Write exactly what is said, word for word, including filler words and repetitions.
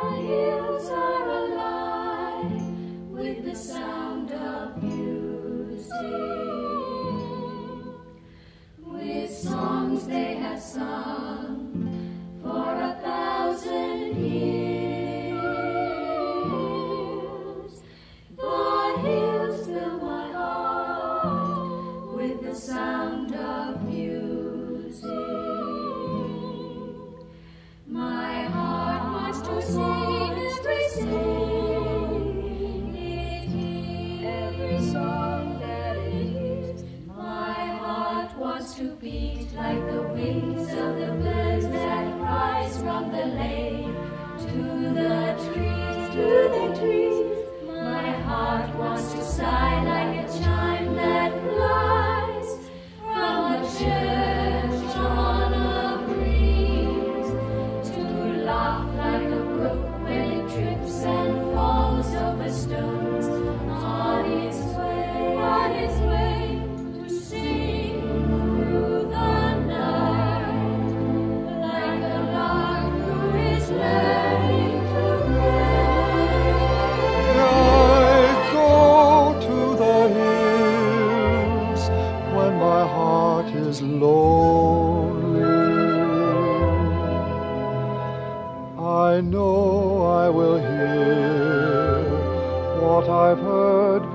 hills are alive with the sound of music, with songs they have sung for a thousand years. The hills fill my heart with the sound of music. My heart wants to sing every sing it hears, every song that it hears. My heart wants to beat like the wings of the birds that rise from the lake to the trees, to the trees. My heart wants to sigh like a chime that flies from a church on a breeze, to laugh like a brook when it trips and falls over stones on its way, on its way to sing through the night, like a lark who is learning to I go to the hills when my heart is lonely. I know I will hear what I've heard